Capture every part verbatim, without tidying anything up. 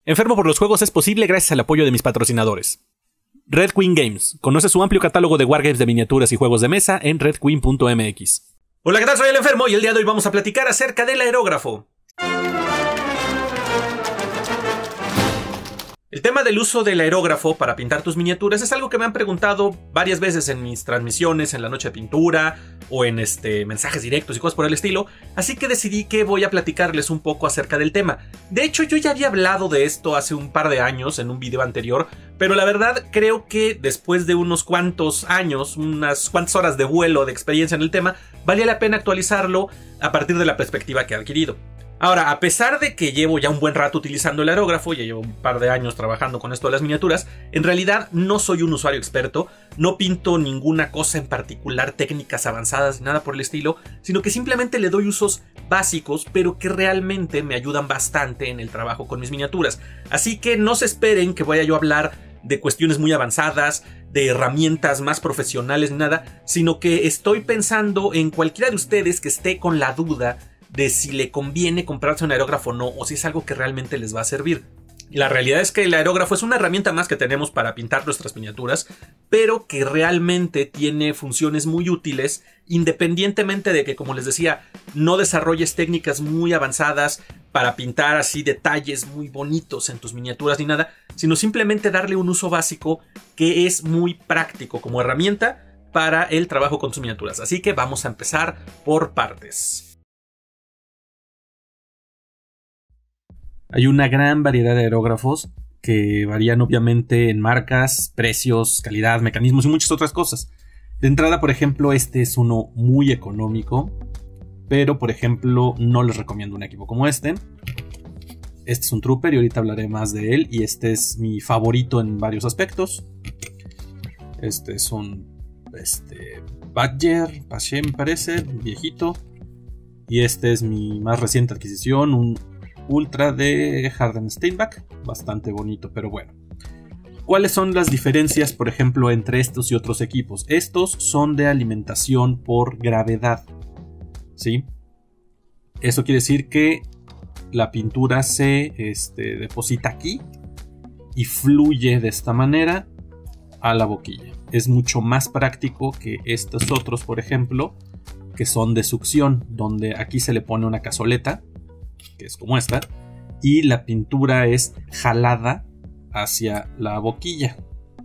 Enfermo por los juegos es posible gracias al apoyo de mis patrocinadores. Red Queen Games. Conoce su amplio catálogo de wargames de miniaturas y juegos de mesa en red queen punto m x. Hola, ¿qué tal? Soy el Enfermo y el día de hoy vamos a platicar acerca del aerógrafo. El tema del uso del aerógrafo para pintar tus miniaturas es algo que me han preguntado varias veces en mis transmisiones, en la noche de pintura o en este, mensajes directos y cosas por el estilo, así que decidí que voy a platicarles un poco acerca del tema. De hecho, yo ya había hablado de esto hace un par de años en un video anterior, pero la verdad creo que después de unos cuantos años, unas cuantas horas de vuelo de experiencia en el tema, valía la pena actualizarlo a partir de la perspectiva que he adquirido. Ahora, a pesar de que llevo ya un buen rato utilizando el aerógrafo, ya llevo un par de años trabajando con esto de las miniaturas, en realidad no soy un usuario experto, no pinto ninguna cosa en particular, técnicas avanzadas, nada por el estilo, sino que simplemente le doy usos básicos, pero que realmente me ayudan bastante en el trabajo con mis miniaturas. Así que no se esperen que vaya yo a hablar de cuestiones muy avanzadas, de herramientas más profesionales, ni nada, sino que estoy pensando en cualquiera de ustedes que esté con la duda de si le conviene comprarse un aerógrafo o no, o si es algo que realmente les va a servir. Y la realidad es que el aerógrafo es una herramienta más que tenemos para pintar nuestras miniaturas, pero que realmente tiene funciones muy útiles, independientemente de que, como les decía, no desarrolles técnicas muy avanzadas para pintar así detalles muy bonitos en tus miniaturas ni nada, sino simplemente darle un uso básico que es muy práctico como herramienta para el trabajo con tus miniaturas. Así que vamos a empezar por partes. Hay una gran variedad de aerógrafos que varían obviamente en marcas, precios, calidad, mecanismos y muchas otras cosas. De entrada, por ejemplo, este es uno muy económico, pero por ejemplo no les recomiendo un equipo como este. Este es un Trooper y ahorita hablaré más de él, y este es mi favorito en varios aspectos. Este es un este, Badger, Pache me parece, viejito. Y este es mi más reciente adquisición, un Ultra de Harden Steinbach, bastante bonito, pero bueno. ¿Cuáles son las diferencias, por ejemplo, entre estos y otros equipos? Estos son de alimentación por gravedad, ¿sí? Eso quiere decir que la pintura se este, deposita aquí y fluye de esta manera a la boquilla. Es mucho más práctico que estos otros, por ejemplo, que son de succión, donde aquí se le pone una cazoleta, que es como esta, y la pintura es jalada hacia la boquilla.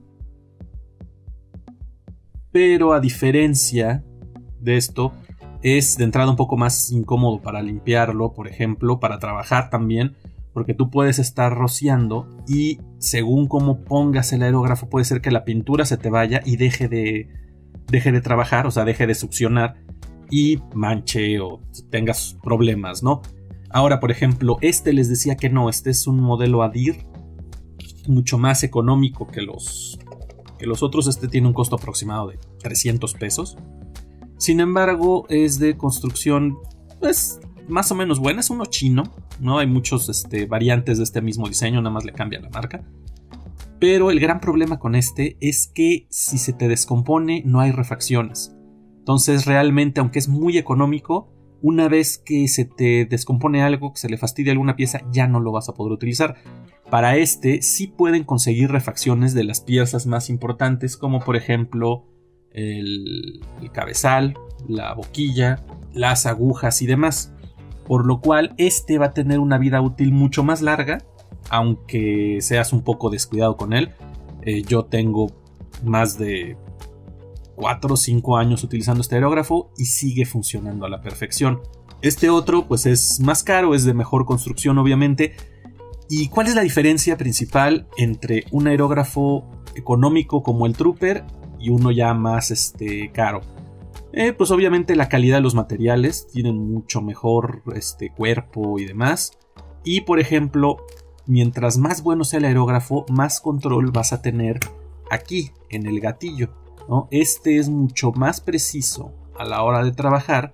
Pero a diferencia de esto, es de entrada un poco más incómodo para limpiarlo, por ejemplo, para trabajar también, porque tú puedes estar rociando y según cómo pongas el aerógrafo puede ser que la pintura se te vaya y deje de, deje de trabajar, o sea, deje de succionar y manche o tengas problemas, ¿no? Ahora, por ejemplo, este les decía que no, este es un modelo Adir, mucho más económico que los, que los otros. Este tiene un costo aproximado de trescientos pesos. Sin embargo, es de construcción pues, más o menos buena, es uno chino, ¿no? Hay muchos este, variantes de este mismo diseño, nada más le cambia la marca. Pero el gran problema con este es que si se te descompone no hay refacciones. Entonces realmente, aunque es muy económico, una vez que se te descompone algo, que se le fastidia alguna pieza, ya no lo vas a poder utilizar. Para este sí pueden conseguir refacciones de las piezas más importantes, como por ejemplo el, el cabezal, la boquilla, las agujas y demás. Por lo cual este va a tener una vida útil mucho más larga, aunque seas un poco descuidado con él. Eh, yo tengo más de cuatro o cinco años utilizando este aerógrafo y sigue funcionando a la perfección. Este otro pues es más caro, es de mejor construcción obviamente. ¿Y cuál es la diferencia principal entre un aerógrafo económico como el Trooper y uno ya más este, caro? Eh, pues obviamente la calidad de los materiales, tienen mucho mejor este, cuerpo y demás. Y por ejemplo, mientras más bueno sea el aerógrafo, más control vas a tener aquí en el gatillo, ¿no? Este es mucho más preciso a la hora de trabajar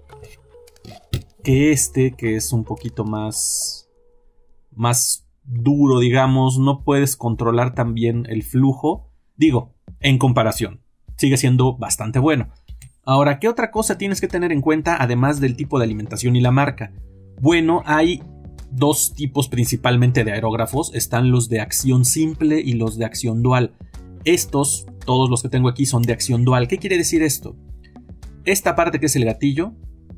que este, que es un poquito más, más duro, digamos. No puedes controlar tan bien el flujo. Digo, en comparación, sigue siendo bastante bueno. Ahora, ¿qué otra cosa tienes que tener en cuenta además del tipo de alimentación y la marca? Bueno, hay dos tipos principalmente de aerógrafos. Están los de acción simple y los de acción dual. Estos, todos los que tengo aquí, son de acción dual. ¿Qué quiere decir esto? Esta parte que es el gatillo,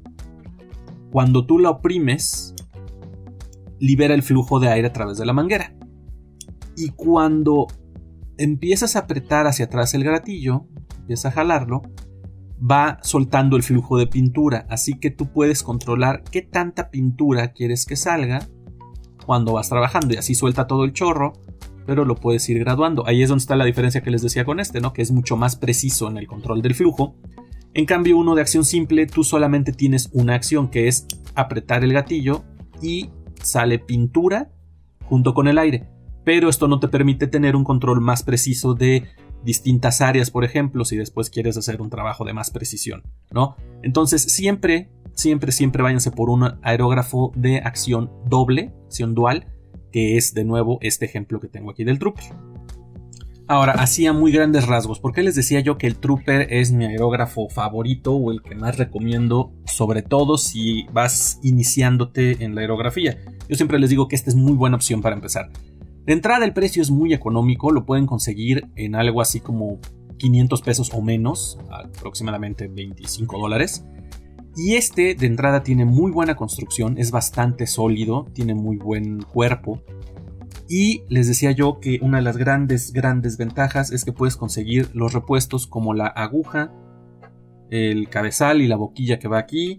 cuando tú la oprimes, libera el flujo de aire a través de la manguera. Y cuando empiezas a apretar hacia atrás el gatillo, empiezas a jalarlo, va soltando el flujo de pintura. Así que tú puedes controlar qué tanta pintura quieres que salga cuando vas trabajando. Y así suelta todo el chorro, pero lo puedes ir graduando. Ahí es donde está la diferencia que les decía con este, ¿no? Que es mucho más preciso en el control del flujo. En cambio, uno de acción simple, tú solamente tienes una acción, que es apretar el gatillo y sale pintura junto con el aire. Pero esto no te permite tener un control más preciso de distintas áreas, por ejemplo, si después quieres hacer un trabajo de más precisión, ¿no? Entonces, siempre, siempre, siempre váyanse por un aerógrafo de acción doble, acción dual, que es de nuevo este ejemplo que tengo aquí del Trooper. Ahora, así a muy grandes rasgos, ¿por qué les decía yo que el Trooper es mi aerógrafo favorito o el que más recomiendo, sobre todo si vas iniciándote en la aerografía? Yo siempre les digo que esta es muy buena opción para empezar. De entrada, el precio es muy económico, lo pueden conseguir en algo así como quinientos pesos o menos, aproximadamente veinticinco dólares. Y este de entrada tiene muy buena construcción, es bastante sólido, tiene muy buen cuerpo. Y les decía yo que una de las grandes, grandes ventajas es que puedes conseguir los repuestos como la aguja, el cabezal y la boquilla que va aquí,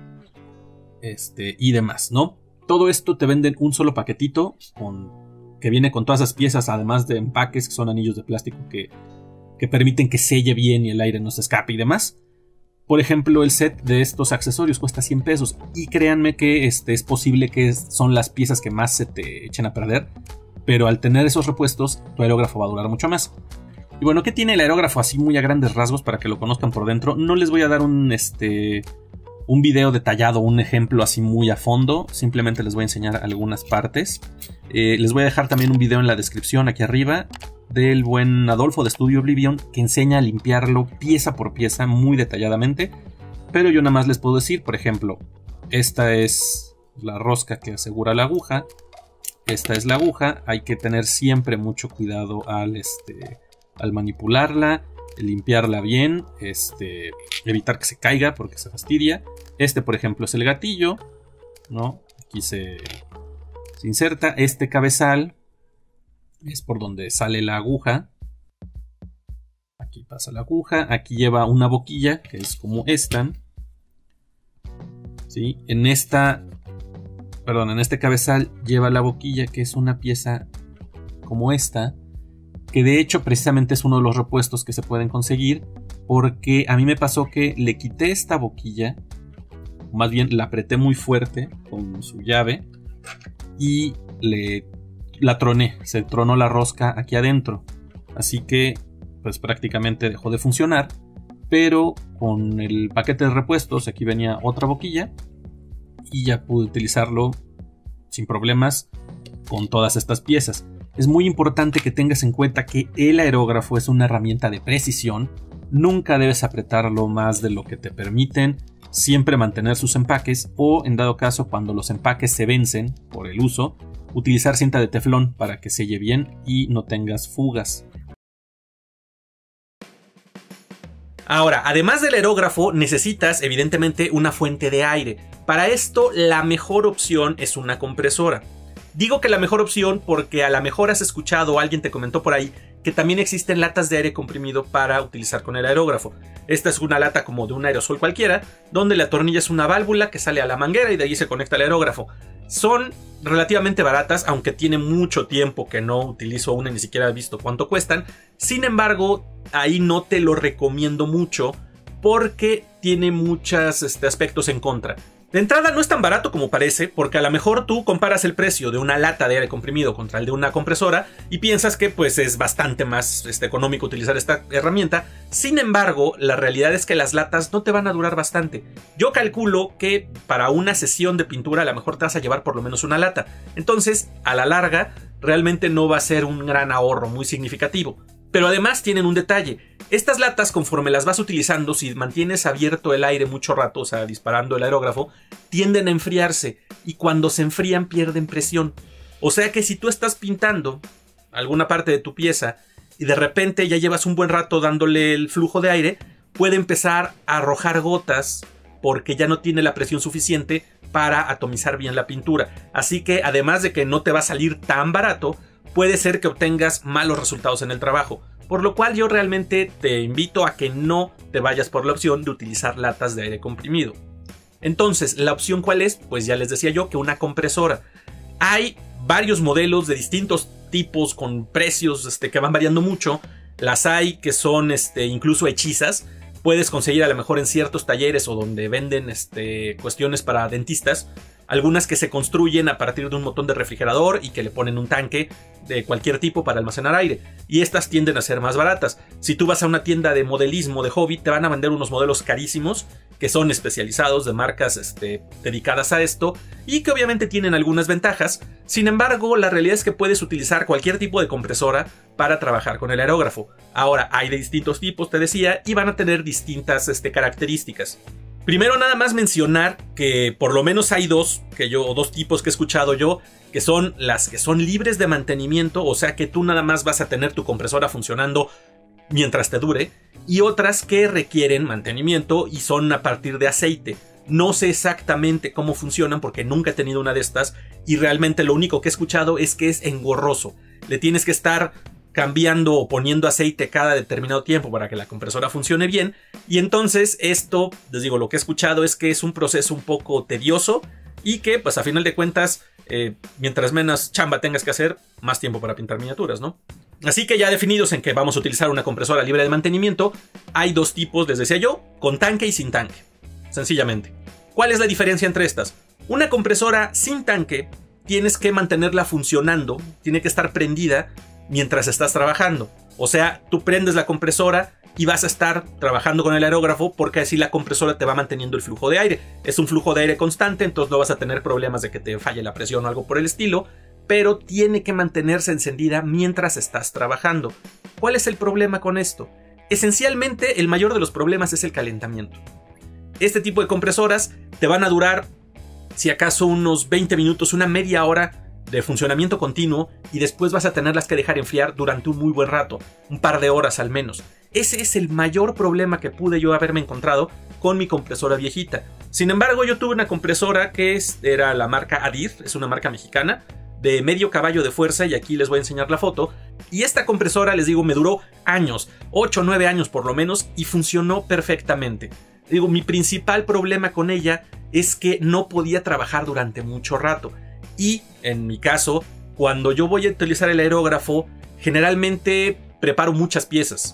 este, y demás, ¿no? Todo esto te venden un solo paquetito con, que viene con todas esas piezas, además de empaques que son anillos de plástico que, que permiten que selle bien y el aire no se escape y demás. Por ejemplo, el set de estos accesorios cuesta cien pesos y créanme que este, es posible que son las piezas que más se te echen a perder, pero al tener esos repuestos, tu aerógrafo va a durar mucho más. Y bueno, ¿qué tiene el aerógrafo así muy a grandes rasgos para que lo conozcan por dentro? No les voy a dar un, este, un video detallado, un ejemplo así muy a fondo, simplemente les voy a enseñar algunas partes. Eh, les voy a dejar también un video en la descripción aquí arriba del buen Adolfo de Studio Oblivion, que enseña a limpiarlo pieza por pieza muy detalladamente, pero yo nada más les puedo decir, por ejemplo, esta es la rosca que asegura la aguja, esta es la aguja, hay que tener siempre mucho cuidado al, este, al manipularla, limpiarla bien, este, evitar que se caiga porque se fastidia. Este, por ejemplo, es el gatillo, ¿no? Aquí se, se inserta este cabezal. Es por donde sale la aguja. Aquí pasa la aguja. Aquí lleva una boquilla, que es como esta. ¿Sí? En esta... Perdón, en este cabezal lleva la boquilla, que es una pieza como esta. Que de hecho precisamente es uno de los repuestos que se pueden conseguir. Porque a mí me pasó que le quité esta boquilla. Más bien la apreté muy fuerte con su llave. Y le... la troné, se tronó la rosca aquí adentro, así que pues prácticamente dejó de funcionar, pero con el paquete de repuestos aquí venía otra boquilla y ya pude utilizarlo sin problemas con todas estas piezas. Es muy importante que tengas en cuenta que el aerógrafo es una herramienta de precisión, nunca debes apretarlo más de lo que te permiten, siempre mantener sus empaques o en dado caso cuando los empaques se vencen por el uso, utilizar cinta de teflón para que selle bien y no tengas fugas. Ahora, además del aerógrafo, necesitas evidentemente una fuente de aire. Para esto, la mejor opción es una compresora. Digo que la mejor opción porque a lo mejor has escuchado o alguien te comentó por ahí que también existen latas de aire comprimido para utilizar con el aerógrafo. Esta es una lata como de un aerosol cualquiera, donde le atornillas una válvula que sale a la manguera y de allí se conecta al aerógrafo. Son relativamente baratas, aunque tiene mucho tiempo que no utilizo una y ni siquiera he visto cuánto cuestan. Sin embargo, ahí no te lo recomiendo mucho porque tiene muchos este, aspectos en contra. De entrada no es tan barato como parece, porque a lo mejor tú comparas el precio de una lata de aire comprimido contra el de una compresora y piensas que pues es bastante más este, económico utilizar esta herramienta. Sin embargo, la realidad es que las latas no te van a durar bastante. Yo calculo que para una sesión de pintura a lo mejor te vas a llevar por lo menos una lata. Entonces, a la larga, realmente no va a ser un gran ahorro muy significativo. Pero además tienen un detalle. Estas latas, conforme las vas utilizando, si mantienes abierto el aire mucho rato, o sea, disparando el aerógrafo, tienden a enfriarse y cuando se enfrían pierden presión. O sea que si tú estás pintando alguna parte de tu pieza y de repente ya llevas un buen rato dándole el flujo de aire, puede empezar a arrojar gotas porque ya no tiene la presión suficiente para atomizar bien la pintura. Así que además de que no te va a salir tan barato, puede ser que obtengas malos resultados en el trabajo. Por lo cual yo realmente te invito a que no te vayas por la opción de utilizar latas de aire comprimido. Entonces, ¿la opción cuál es? Pues ya les decía yo que una compresora. Hay varios modelos de distintos tipos con precios este, que van variando mucho. Las hay que son este, incluso hechizas. Puedes conseguir a lo mejor en ciertos talleres o donde venden este, cuestiones para dentistas. Algunas que se construyen a partir de un montón de refrigerador y que le ponen un tanque de cualquier tipo para almacenar aire. Y estas tienden a ser más baratas. Si tú vas a una tienda de modelismo, de hobby, te van a vender unos modelos carísimos que son especializados de marcas este, dedicadas a esto y que obviamente tienen algunas ventajas. Sin embargo, la realidad es que puedes utilizar cualquier tipo de compresora para trabajar con el aerógrafo. Ahora, hay de distintos tipos, te decía, y van a tener distintas este, características. Primero nada más mencionar que por lo menos hay dos, que yo, dos tipos que he escuchado yo, que son las que son libres de mantenimiento, o sea que tú nada más vas a tener tu compresora funcionando mientras te dure, y otras que requieren mantenimiento y son a partir de aceite. No sé exactamente cómo funcionan porque nunca he tenido una de estas y realmente lo único que he escuchado es que es engorroso. Le tienes que estar cambiando o poniendo aceite cada determinado tiempo para que la compresora funcione bien. Y entonces esto, les digo, lo que he escuchado es que es un proceso un poco tedioso y que pues a final de cuentas, eh, mientras menos chamba tengas que hacer, más tiempo para pintar miniaturas, ¿no? Así que ya definidos en que vamos a utilizar una compresora libre de mantenimiento, hay dos tipos, les decía yo, con tanque y sin tanque. Sencillamente. ¿Cuál es la diferencia entre estas? Una compresora sin tanque tienes que mantenerla funcionando, tiene que estar prendida mientras estás trabajando. O sea, tú prendes la compresora y vas a estar trabajando con el aerógrafo porque así la compresora te va manteniendo el flujo de aire. Es un flujo de aire constante, entonces no vas a tener problemas de que te falle la presión o algo por el estilo, pero tiene que mantenerse encendida mientras estás trabajando. ¿Cuál es el problema con esto? Esencialmente, el mayor de los problemas es el calentamiento. Este tipo de compresoras te van a durar, si acaso, unos veinte minutos, una media hora de funcionamiento continuo y después vas a tenerlas que dejar enfriar durante un muy buen rato, un par de horas al menos. Ese es el mayor problema que pude yo haberme encontrado con mi compresora viejita. Sin embargo, yo tuve una compresora que es, era la marca Adir, es una marca mexicana, de medio caballo de fuerza y aquí les voy a enseñar la foto. Y esta compresora, les digo, me duró años, ocho o nueve años por lo menos y funcionó perfectamente. Digo, mi principal problema con ella es que no podía trabajar durante mucho rato. Y en mi caso, cuando yo voy a utilizar el aerógrafo, generalmente preparo muchas piezas.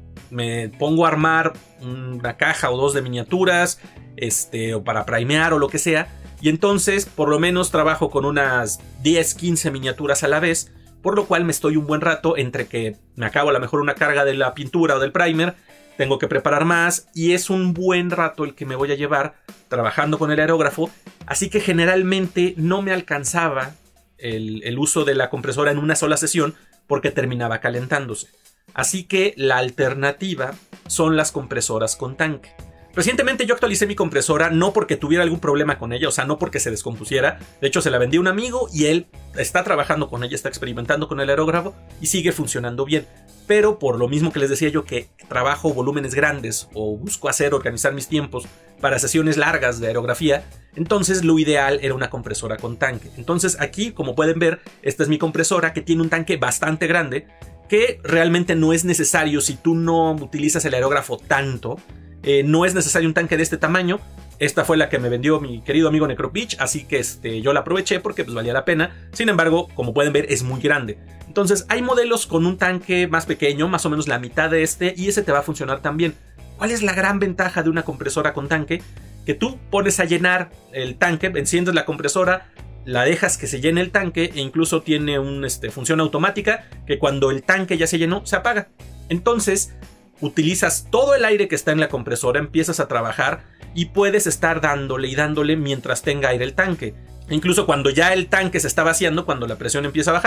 Me pongo a armar una caja o dos de miniaturas, este, o para primear o lo que sea. Y entonces, por lo menos trabajo con unas diez, quince miniaturas a la vez. Por lo cual me estoy un buen rato entre que me acabo a lo mejor una carga de la pintura o del primer. Tengo que preparar más y es un buen rato el que me voy a llevar trabajando con el aerógrafo. Así que generalmente no me alcanzaba el, el uso de la compresora en una sola sesión porque terminaba calentándose. Así que la alternativa son las compresoras con tanque. Recientemente yo actualicé mi compresora no porque tuviera algún problema con ella, o sea, no porque se descompusiera. De hecho, se la vendí a un amigo y él está trabajando con ella, está experimentando con el aerógrafo y sigue funcionando bien. Pero por lo mismo que les decía yo que trabajo volúmenes grandes o busco hacer, organizar mis tiempos para sesiones largas de aerografía, entonces lo ideal era una compresora con tanque. Entonces aquí, como pueden ver, esta es mi compresora que tiene un tanque bastante grande que realmente no es necesario si tú no utilizas el aerógrafo tanto. Eh, no es necesario un tanque de este tamaño. Esta fue la que me vendió mi querido amigo Necropitch, así que este, yo la aproveché porque pues, valía la pena. Sin embargo, como pueden ver, es muy grande. Entonces hay modelos con un tanque más pequeño, más o menos la mitad de este, y ese te va a funcionar también. ¿Cuál es la gran ventaja de una compresora con tanque? Que tú pones a llenar el tanque, enciendes la compresora, la dejas que se llene el tanque e incluso tiene una este, función automática que cuando el tanque ya se llenó, se apaga. Entonces utilizas todo el aire que está en la compresora, empiezas a trabajar y puedes estar dándole y dándole mientras tenga aire el tanque. E incluso cuando ya el tanque se está vaciando, cuando la presión empieza a bajar,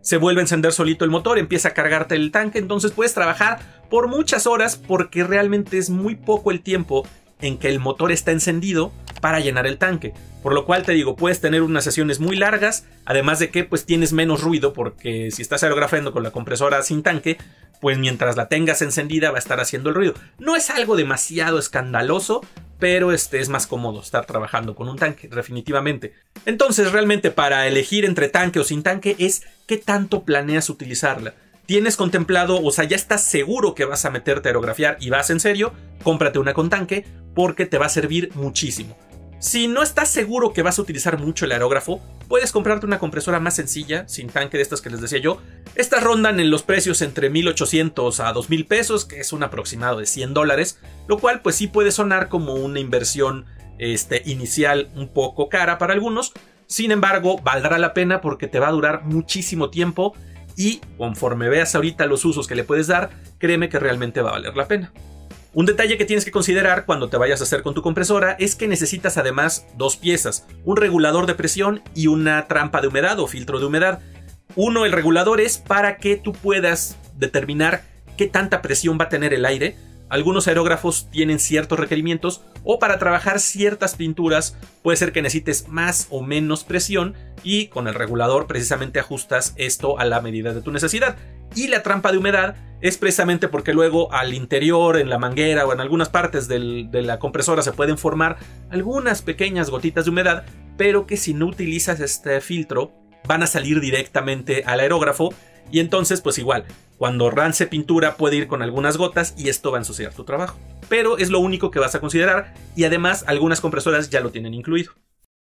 se vuelve a encender solito el motor, empieza a cargarte el tanque, entonces puedes trabajar por muchas horas porque realmente es muy poco el tiempo en que el motor está encendido para llenar el tanque. Por lo cual te digo, puedes tener unas sesiones muy largas, además de que pues tienes menos ruido porque si estás aerografiando con la compresora sin tanque, pues mientras la tengas encendida va a estar haciendo el ruido. No es algo demasiado escandaloso, pero este es más cómodo estar trabajando con un tanque, definitivamente. Entonces realmente para elegir entre tanque o sin tanque es qué tanto planeas utilizarla. ¿Tienes contemplado, o sea, ya estás seguro que vas a meterte a aerografiar y vas en serio? Cómprate una con tanque porque te va a servir muchísimo. Si no estás seguro que vas a utilizar mucho el aerógrafo, puedes comprarte una compresora más sencilla, sin tanque, de estas que les decía yo. Estas rondan en los precios entre mil ochocientos a dos mil pesos, que es un aproximado de cien dólares, lo cual pues sí puede sonar como una inversión este, inicial un poco cara para algunos. Sin embargo, valdrá la pena porque te va a durar muchísimo tiempo y conforme veas ahorita los usos que le puedes dar, créeme que realmente va a valer la pena. Un detalle que tienes que considerar cuando te vayas a hacer con tu compresora es que necesitas además dos piezas, un regulador de presión y una trampa de humedad o filtro de humedad. Uno, el regulador, es para que tú puedas determinar qué tanta presión va a tener el aire. Algunos aerógrafos tienen ciertos requerimientos o para trabajar ciertas pinturas puede ser que necesites más o menos presión y con el regulador precisamente ajustas esto a la medida de tu necesidad. Y la trampa de humedad es precisamente porque luego al interior, en la manguera o en algunas partes del, de la compresora se pueden formar algunas pequeñas gotitas de humedad, pero que si no utilizas este filtro van a salir directamente al aerógrafo y entonces pues igual, cuando rance pintura puede ir con algunas gotas y esto va a ensuciar tu trabajo. Pero es lo único que vas a considerar y además algunas compresoras ya lo tienen incluido.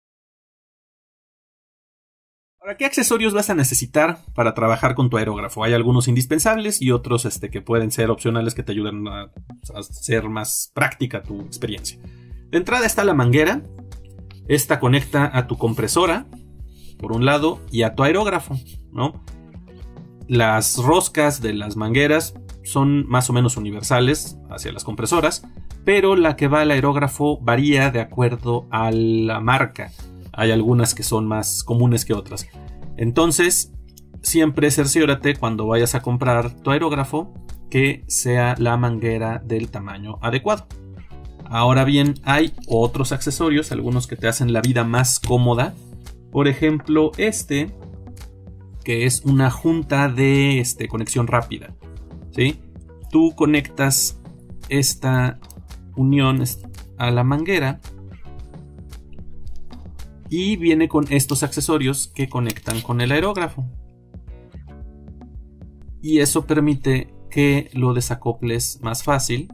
Ahora, ¿qué accesorios vas a necesitar para trabajar con tu aerógrafo? Hay algunos indispensables y otros este, que pueden ser opcionales que te ayuden a, a hacer más práctica tu experiencia. De entrada está la manguera. Esta conecta a tu compresora, por un lado, y a tu aerógrafo, ¿no? Las roscas de las mangueras son más o menos universales hacia las compresoras, pero la que va al aerógrafo varía de acuerdo a la marca. Hay algunas que son más comunes que otras. Entonces, siempre cerciórate cuando vayas a comprar tu aerógrafo que sea la manguera del tamaño adecuado. Ahora bien, hay otros accesorios, algunos que te hacen la vida más cómoda. Por ejemplo, este, que es una junta de este, conexión rápida, ¿sí? Tú conectas esta unión a la manguera y viene con estos accesorios que conectan con el aerógrafo. Y eso permite que lo desacoples más fácil,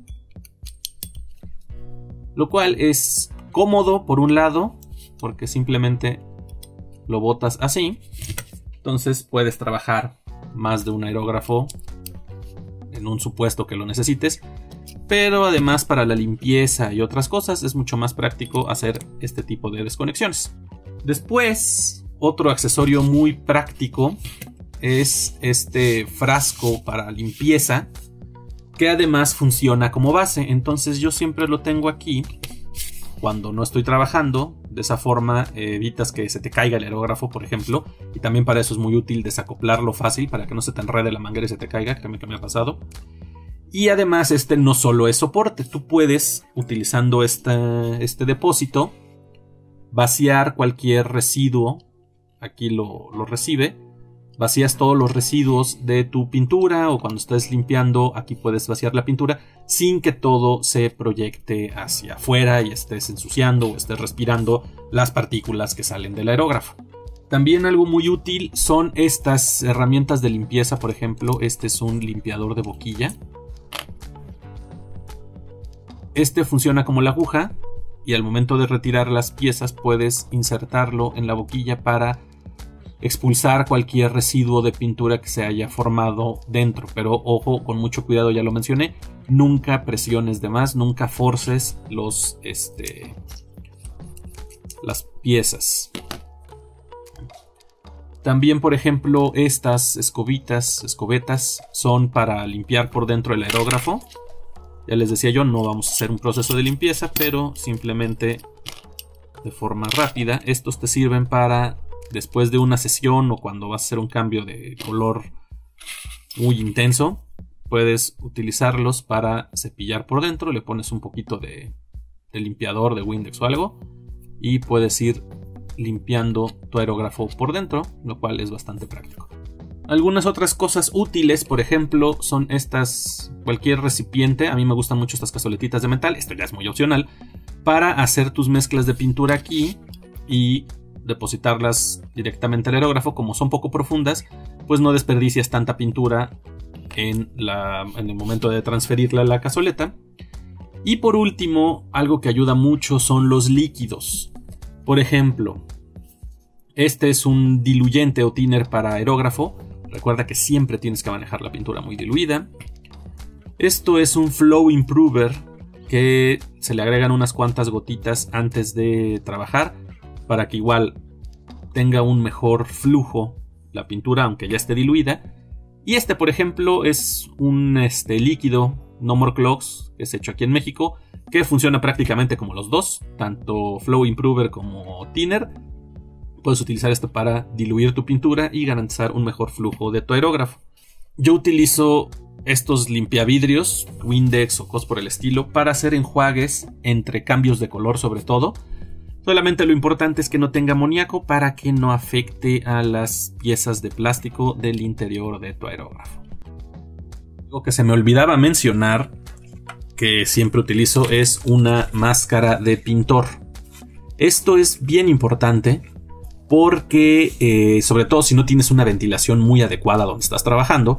lo cual es cómodo por un lado, porque simplemente lo botas así. Entonces puedes trabajar más de un aerógrafo en un supuesto que lo necesites. Pero además para la limpieza y otras cosas es mucho más práctico hacer este tipo de desconexiones. Después, otro accesorio muy práctico es este frasco para limpieza, que además funciona como base. Entonces yo siempre lo tengo aquí cuando no estoy trabajando. De esa forma eh, evitas que se te caiga el aerógrafo, por ejemplo. Y también para eso es muy útil desacoplarlo fácil, para que no se te enrede la manguera y se te caiga, que a mí que me ha pasado. Y además este no solo es soporte. Tú puedes, utilizando esta, este depósito, vaciar cualquier residuo. Aquí lo, lo recibe. Vacías todos los residuos de tu pintura, o cuando estés limpiando aquí puedes vaciar la pintura sin que todo se proyecte hacia afuera y estés ensuciando o estés respirando las partículas que salen del aerógrafo. También algo muy útil son estas herramientas de limpieza. Por ejemplo, este es un limpiador de boquilla. Este funciona como la aguja y al momento de retirar las piezas puedes insertarlo en la boquilla para expulsar cualquier residuo de pintura que se haya formado dentro. Pero ojo, con mucho cuidado, ya lo mencioné, nunca presiones de más, nunca forces los, este, las piezas. También, por ejemplo, estas escobitas, escobetas son para limpiar por dentro el aerógrafo. Ya les decía yo, no vamos a hacer un proceso de limpieza, pero simplemente de forma rápida. Estos te sirven para después de una sesión o cuando vas a hacer un cambio de color muy intenso, puedes utilizarlos para cepillar por dentro. Le pones un poquito de, de limpiador de Windex o algo y puedes ir limpiando tu aerógrafo por dentro, lo cual es bastante práctico. Algunas otras cosas útiles, por ejemplo, son estas, cualquier recipiente. A mí me gustan mucho estas cazoletitas de metal, esto ya es muy opcional, para hacer tus mezclas de pintura aquí y depositarlas directamente al aerógrafo. Como son poco profundas, pues no desperdicias tanta pintura en, la, en el momento de transferirla a la cazoleta. Y por último, algo que ayuda mucho son los líquidos. Por ejemplo, este es un diluyente o thinner para aerógrafo. Recuerda que siempre tienes que manejar la pintura muy diluida. Esto es un Flow Improver que se le agregan unas cuantas gotitas antes de trabajar para que igual tenga un mejor flujo la pintura aunque ya esté diluida. Y este, por ejemplo, es un este, líquido No More Clogs, que es hecho aquí en México, que funciona prácticamente como los dos, tanto Flow Improver como Thinner. Puedes utilizar esto para diluir tu pintura y garantizar un mejor flujo de tu aerógrafo. Yo utilizo estos limpiavidrios, Windex o cosas por el estilo, para hacer enjuagues entre cambios de color sobre todo. Solamente lo importante es que no tenga amoníaco para que no afecte a las piezas de plástico del interior de tu aerógrafo. Algo que se me olvidaba mencionar, que siempre utilizo, es una máscara de pintor. Esto es bien importante porque, eh, sobre todo si no tienes una ventilación muy adecuada donde estás trabajando,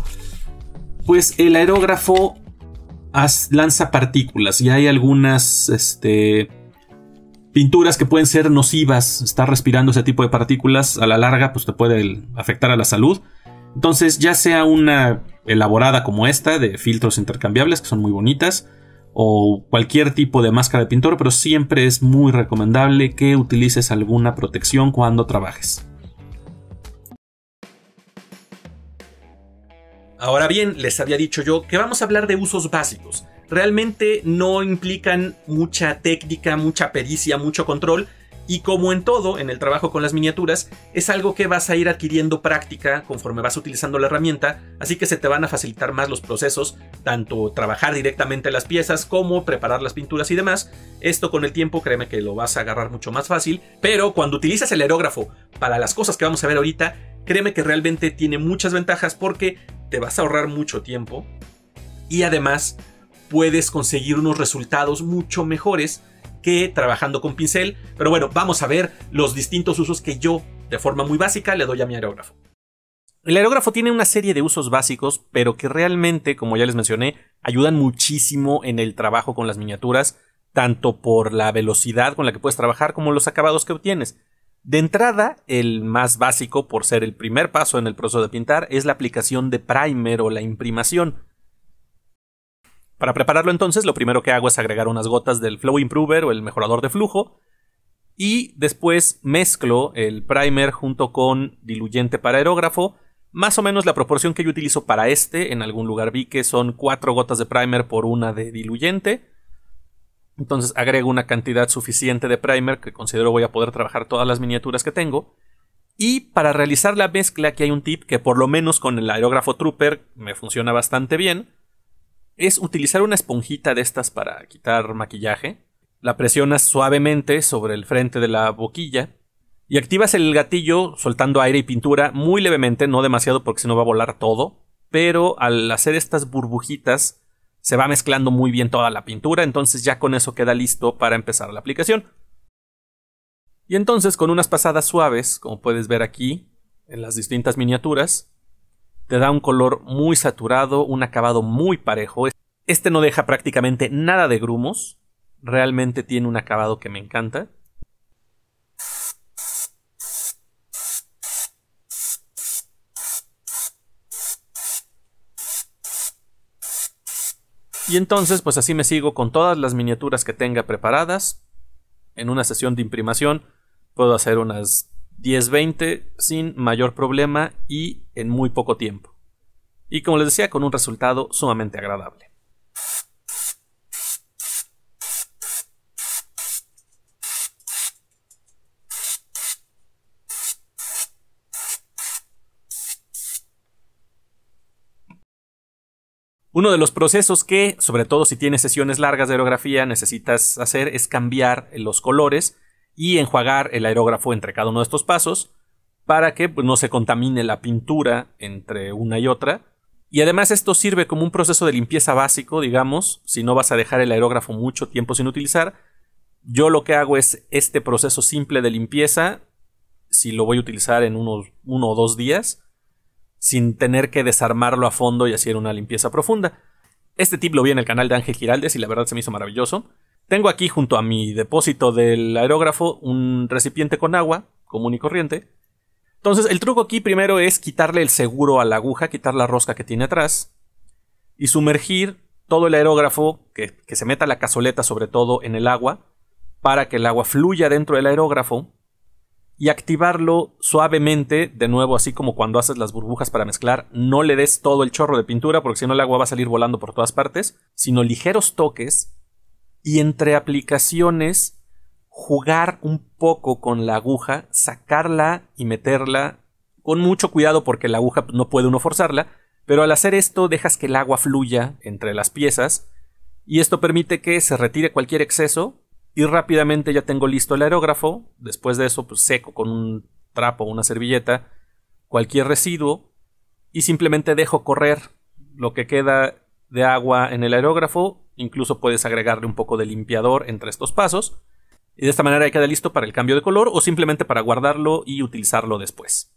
pues el aerógrafo as, lanza partículas y hay algunas este, pinturas que pueden ser nocivas. Estar respirando ese tipo de partículas a la larga pues te puede afectar a la salud. Entonces, ya sea una elaborada como esta de filtros intercambiables, que son muy bonitas, o cualquier tipo de máscara de pintor, pero siempre es muy recomendable que utilices alguna protección cuando trabajes. Ahora bien, les había dicho yo que vamos a hablar de usos básicos. Realmente no implican mucha técnica, mucha pericia, mucho control. Y como en todo, en el trabajo con las miniaturas, es algo que vas a ir adquiriendo práctica conforme vas utilizando la herramienta, así que se te van a facilitar más los procesos, tanto trabajar directamente las piezas como preparar las pinturas y demás. Esto con el tiempo, créeme que lo vas a agarrar mucho más fácil, pero cuando utilizas el aerógrafo para las cosas que vamos a ver ahorita, créeme que realmente tiene muchas ventajas porque te vas a ahorrar mucho tiempo y además puedes conseguir unos resultados mucho mejores que trabajando con pincel. Pero bueno, vamos a ver los distintos usos que yo, de forma muy básica, le doy a mi aerógrafo. El aerógrafo tiene una serie de usos básicos, pero que realmente, como ya les mencioné, ayudan muchísimo en el trabajo con las miniaturas, tanto por la velocidad con la que puedes trabajar como los acabados que obtienes. De entrada, el más básico, por ser el primer paso en el proceso de pintar, es la aplicación de primer o la imprimación. Para prepararlo entonces, lo primero que hago es agregar unas gotas del Flow Improver o el mejorador de flujo y después mezclo el primer junto con diluyente para aerógrafo. Más o menos la proporción que yo utilizo para este, en algún lugar vi que son cuatro gotas de primer por una de diluyente. Entonces agrego una cantidad suficiente de primer que considero voy a poder trabajar todas las miniaturas que tengo. Y para realizar la mezcla, aquí hay un tip que por lo menos con el aerógrafo Trooper me funciona bastante bien. Es utilizar una esponjita de estas para quitar maquillaje. La presionas suavemente sobre el frente de la boquilla y activas el gatillo soltando aire y pintura muy levemente, no demasiado porque si no va a volar todo, pero al hacer estas burbujitas se va mezclando muy bien toda la pintura, entonces ya con eso queda listo para empezar la aplicación. Y entonces con unas pasadas suaves, como puedes ver aquí en las distintas miniaturas, te da un color muy saturado, un acabado muy parejo. Este no deja prácticamente nada de grumos. Realmente tiene un acabado que me encanta. Y entonces, pues así me sigo con todas las miniaturas que tenga preparadas. En una sesión de imprimación puedo hacer unas diez veinte sin mayor problema y en muy poco tiempo. Y como les decía, con un resultado sumamente agradable. Uno de los procesos que, sobre todo si tienes sesiones largas de aerografía, necesitas hacer es cambiar los colores y enjuagar el aerógrafo entre cada uno de estos pasos para que pues, no se contamine la pintura entre una y otra. Y además esto sirve como un proceso de limpieza básico, digamos, si no vas a dejar el aerógrafo mucho tiempo sin utilizar. Yo lo que hago es este proceso simple de limpieza, si lo voy a utilizar en unos uno o dos días, sin tener que desarmarlo a fondo y hacer una limpieza profunda. Este tip lo vi en el canal de Ángel Giraldes y la verdad se me hizo maravilloso. Tengo aquí junto a mi depósito del aerógrafo un recipiente con agua común y corriente. Entonces el truco aquí primero es quitarle el seguro a la aguja, quitar la rosca que tiene atrás y sumergir todo el aerógrafo, que, que se meta la cazoleta sobre todo en el agua, para que el agua fluya dentro del aerógrafo y activarlo suavemente, de nuevo así como cuando haces las burbujas para mezclar. No le des todo el chorro de pintura porque si no el agua va a salir volando por todas partes, sino ligeros toques y entre aplicaciones jugar un poco con la aguja, sacarla y meterla con mucho cuidado porque la aguja no puede uno forzarla, pero al hacer esto dejas que el agua fluya entre las piezas y esto permite que se retire cualquier exceso y rápidamente ya tengo listo el aerógrafo. Después de eso pues seco con un trapo o una servilleta cualquier residuo y simplemente dejo correr lo que queda de agua en el aerógrafo. Incluso puedes agregarle un poco de limpiador entre estos pasos y de esta manera ya queda listo para el cambio de color o simplemente para guardarlo y utilizarlo después.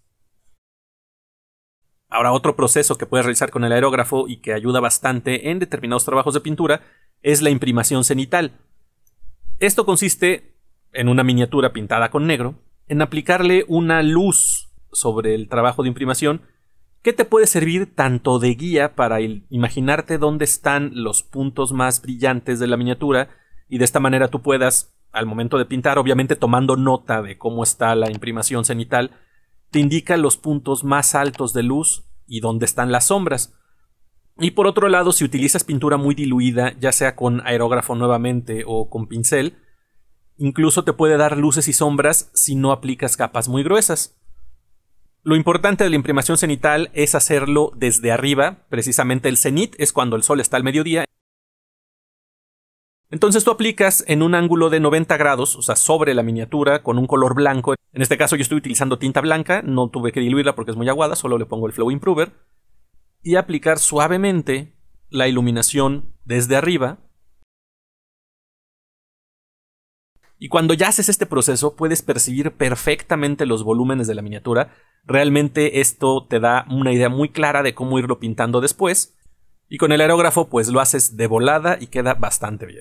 Ahora, otro proceso que puedes realizar con el aerógrafo y que ayuda bastante en determinados trabajos de pintura es la imprimación cenital. Esto consiste en una miniatura pintada con negro, en aplicarle una luz sobre el trabajo de imprimación que te puede servir tanto de guía para imaginarte dónde están los puntos más brillantes de la miniatura y de esta manera tú puedas, al momento de pintar, obviamente tomando nota de cómo está la imprimación cenital, te indica los puntos más altos de luz y dónde están las sombras. Y por otro lado, si utilizas pintura muy diluida, ya sea con aerógrafo nuevamente o con pincel, incluso te puede dar luces y sombras si no aplicas capas muy gruesas. Lo importante de la imprimación cenital es hacerlo desde arriba, precisamente el cenit es cuando el sol está al mediodía. Entonces tú aplicas en un ángulo de noventa grados, o sea, sobre la miniatura, con un color blanco. En este caso yo estoy utilizando tinta blanca, no tuve que diluirla porque es muy aguada, solo le pongo el Flow Improver. Y aplicar suavemente la iluminación desde arriba. Y cuando ya haces este proceso puedes percibir perfectamente los volúmenes de la miniatura. Realmente esto te da una idea muy clara de cómo irlo pintando después. Y con el aerógrafo pues lo haces de volada y queda bastante bien.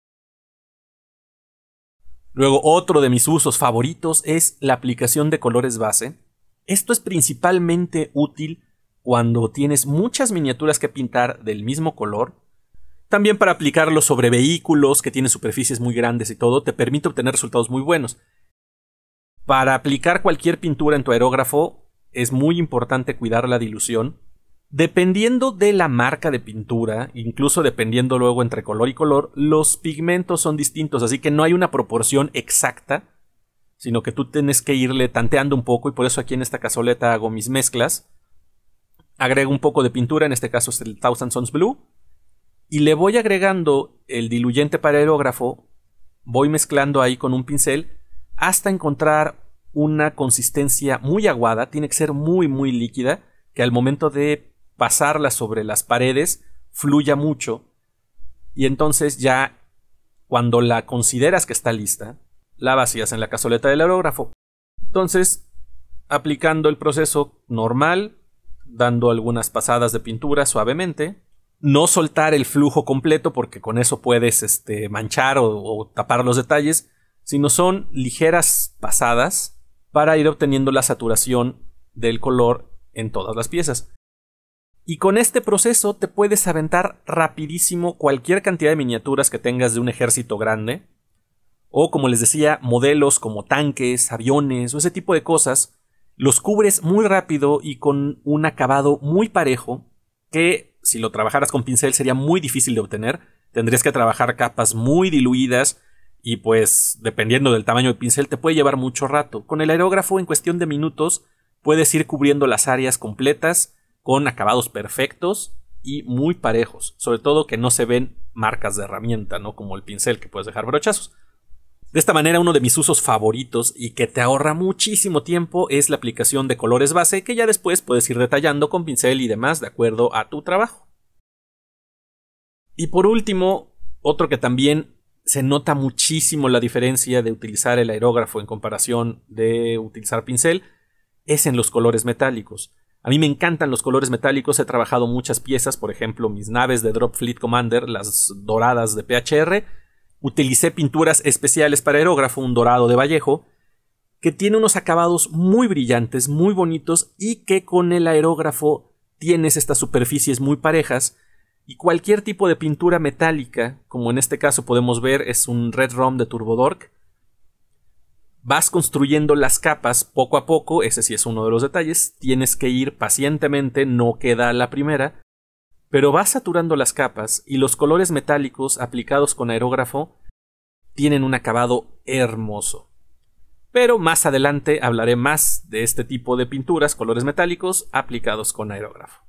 Luego, otro de mis usos favoritos es la aplicación de colores base. Esto es principalmente útil cuando tienes muchas miniaturas que pintar del mismo color. También para aplicarlo sobre vehículos que tienen superficies muy grandes y todo, te permite obtener resultados muy buenos. Para aplicar cualquier pintura en tu aerógrafo es muy importante cuidar la dilución. Dependiendo de la marca de pintura, incluso dependiendo luego entre color y color, los pigmentos son distintos, así que no hay una proporción exacta, sino que tú tienes que irle tanteando un poco y por eso aquí en esta cazoleta hago mis mezclas. Agrego un poco de pintura, en este caso es el Thousand Sons Blue, y le voy agregando el diluyente para aerógrafo, voy mezclando ahí con un pincel hasta encontrar una consistencia muy aguada, tiene que ser muy muy líquida, que al momento de pasarla sobre las paredes fluya mucho y entonces ya cuando la consideras que está lista, la vacías en la cazoleta del aerógrafo. Entonces, aplicando el proceso normal, dando algunas pasadas de pintura suavemente, no soltar el flujo completo porque con eso puedes este, manchar o, o tapar los detalles, sino son ligeras pasadas para ir obteniendo la saturación del color en todas las piezas. Y con este proceso te puedes aventar rapidísimo cualquier cantidad de miniaturas que tengas de un ejército grande, o como les decía, modelos como tanques, aviones o ese tipo de cosas. Los cubres muy rápido y con un acabado muy parejo que si lo trabajaras con pincel sería muy difícil de obtener. Tendrías que trabajar capas muy diluidas y pues dependiendo del tamaño del pincel te puede llevar mucho rato. Con el aerógrafo en cuestión de minutos puedes ir cubriendo las áreas completas con acabados perfectos y muy parejos, sobre todo que no se ven marcas de herramienta, ¿no? Como el pincel que puedes dejar brochazos. De esta manera, uno de mis usos favoritos y que te ahorra muchísimo tiempo es la aplicación de colores base, que ya después puedes ir detallando con pincel y demás de acuerdo a tu trabajo. Y por último, otro que también se nota muchísimo la diferencia de utilizar el aerógrafo en comparación de utilizar pincel es en los colores metálicos. A mí me encantan los colores metálicos, he trabajado muchas piezas, por ejemplo mis naves de Drop Fleet Commander, las doradas de P H R, utilicé pinturas especiales para aerógrafo, un dorado de Vallejo, que tiene unos acabados muy brillantes, muy bonitos y que con el aerógrafo tienes estas superficies muy parejas y cualquier tipo de pintura metálica, como en este caso podemos ver es un Red Rum de Turbodork, vas construyendo las capas poco a poco, ese sí es uno de los detalles, tienes que ir pacientemente, no queda a la primera, pero vas saturando las capas y los colores metálicos aplicados con aerógrafo tienen un acabado hermoso. Pero más adelante hablaré más de este tipo de pinturas, colores metálicos aplicados con aerógrafo.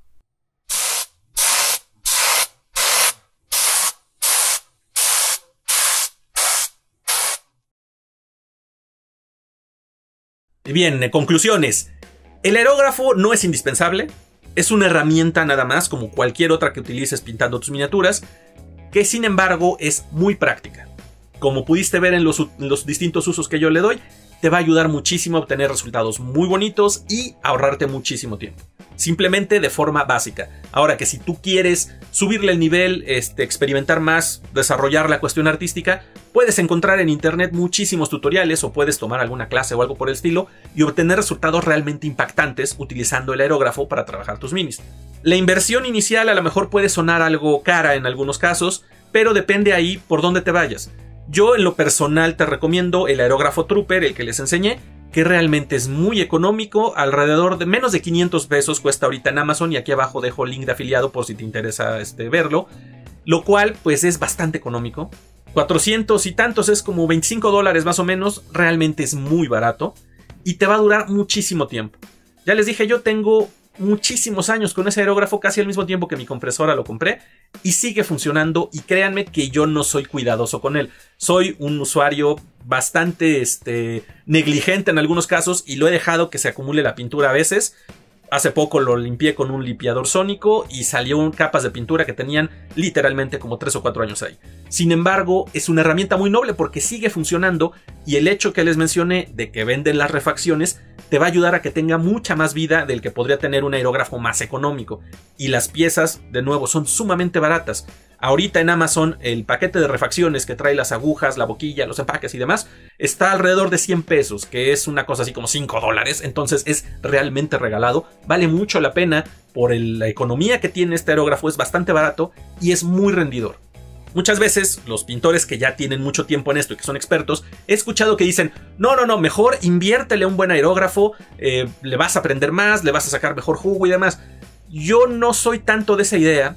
Bien, conclusiones. El aerógrafo no es indispensable, es una herramienta nada más como cualquier otra que utilices pintando tus miniaturas, que sin embargo es muy práctica. Como pudiste ver en los, en los distintos usos que yo le doy, te va a ayudar muchísimo a obtener resultados muy bonitos y ahorrarte muchísimo tiempo. Simplemente de forma básica. Ahora que si tú quieres subirle el nivel, este, experimentar más, desarrollar la cuestión artística, puedes encontrar en internet muchísimos tutoriales o puedes tomar alguna clase o algo por el estilo y obtener resultados realmente impactantes utilizando el aerógrafo para trabajar tus minis. La inversión inicial a lo mejor puede sonar algo cara en algunos casos, pero depende ahí por dónde te vayas. Yo en lo personal te recomiendo el aerógrafo Trooper, el que les enseñé, que realmente es muy económico, alrededor de menos de quinientos pesos cuesta ahorita en Amazon y aquí abajo dejo el link de afiliado por si te interesa este, verlo, lo cual pues es bastante económico. cuatrocientos y tantos es como veinticinco dólares más o menos, realmente es muy barato y te va a durar muchísimo tiempo. Ya les dije, yo tengo muchísimos años con ese aerógrafo, casi al mismo tiempo que mi compresora lo compré y sigue funcionando y créanme que yo no soy cuidadoso con él. Soy un usuario bastante este, negligente en algunos casos y lo he dejado que se acumule la pintura a veces. Hace poco lo limpié con un limpiador sónico y salió capas de pintura que tenían literalmente como tres o cuatro años ahí. Sin embargo, es una herramienta muy noble porque sigue funcionando y el hecho que les mencioné de que venden las refacciones te va a ayudar a que tenga mucha más vida del que podría tener un aerógrafo más económico. Y las piezas, de nuevo, son sumamente baratas. Ahorita en Amazon el paquete de refacciones que trae las agujas, la boquilla, los empaques y demás está alrededor de cien pesos, que es una cosa así como cinco dólares, entonces es realmente regalado, vale mucho la pena por el, la economía que tiene este aerógrafo, es bastante barato y es muy rendidor. Muchas veces los pintores que ya tienen mucho tiempo en esto y que son expertos, he escuchado que dicen, no, no, no, mejor inviértele un buen aerógrafo, eh, le vas a aprender más, le vas a sacar mejor jugo y demás. Yo no soy tanto de esa idea,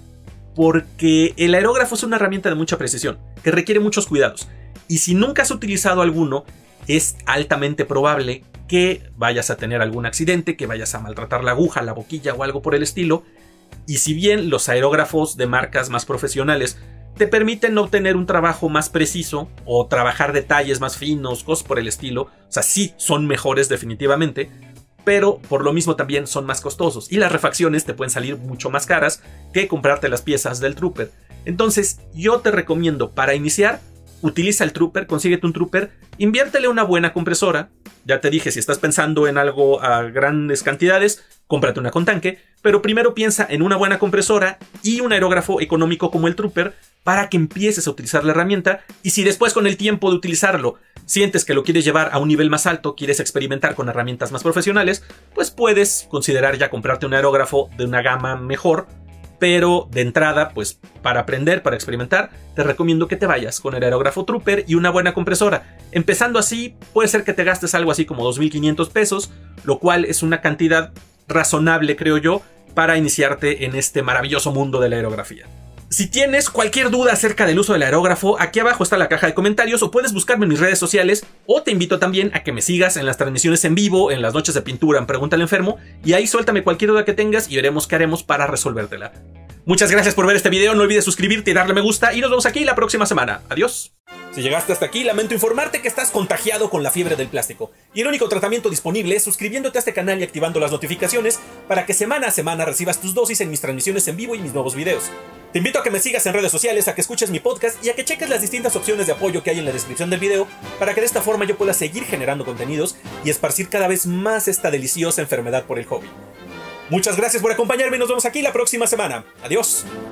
porque el aerógrafo es una herramienta de mucha precisión, que requiere muchos cuidados. Y si nunca has utilizado alguno, es altamente probable que vayas a tener algún accidente, que vayas a maltratar la aguja, la boquilla o algo por el estilo. Y si bien los aerógrafos de marcas más profesionales te permiten obtener un trabajo más preciso o trabajar detalles más finos, cosas por el estilo, o sea, sí son mejores definitivamente, pero por lo mismo también son más costosos y las refacciones te pueden salir mucho más caras que comprarte las piezas del Trooper. Entonces yo te recomiendo para iniciar, utiliza el Trooper, consíguete un Trooper, inviértele una buena compresora. Ya te dije, si estás pensando en algo a grandes cantidades, cómprate una con tanque, pero primero piensa en una buena compresora y un aerógrafo económico como el Trooper para que empieces a utilizar la herramienta y si después con el tiempo de utilizarlo sientes que lo quieres llevar a un nivel más alto, quieres experimentar con herramientas más profesionales, pues puedes considerar ya comprarte un aerógrafo de una gama mejor, pero de entrada, pues para aprender, para experimentar, te recomiendo que te vayas con el aerógrafo Trooper y una buena compresora. Empezando así, puede ser que te gastes algo así como dos mil quinientos pesos, lo cual es una cantidad razonable, creo yo, para iniciarte en este maravilloso mundo de la aerografía. Si tienes cualquier duda acerca del uso del aerógrafo, aquí abajo está la caja de comentarios o puedes buscarme en mis redes sociales o te invito también a que me sigas en las transmisiones en vivo, en las noches de pintura en Pregunta al Enfermo y ahí suéltame cualquier duda que tengas y veremos qué haremos para resolvértela. Muchas gracias por ver este video, no olvides suscribirte y darle me gusta y nos vemos aquí la próxima semana. Adiós. Si llegaste hasta aquí, lamento informarte que estás contagiado con la fiebre del plástico. Y el único tratamiento disponible es suscribiéndote a este canal y activando las notificaciones para que semana a semana recibas tus dosis en mis transmisiones en vivo y mis nuevos videos. Te invito a que me sigas en redes sociales, a que escuches mi podcast y a que cheques las distintas opciones de apoyo que hay en la descripción del video para que de esta forma yo pueda seguir generando contenidos y esparcir cada vez más esta deliciosa enfermedad por el hobby. Muchas gracias por acompañarme y nos vemos aquí la próxima semana. Adiós.